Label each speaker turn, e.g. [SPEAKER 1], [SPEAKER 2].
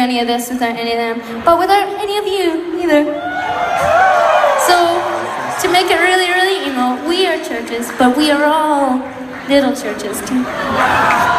[SPEAKER 1] any of this without any of them, but without any of you either. So, to make it really, really emo, we are Chvrches, but we are all little Chvrches too.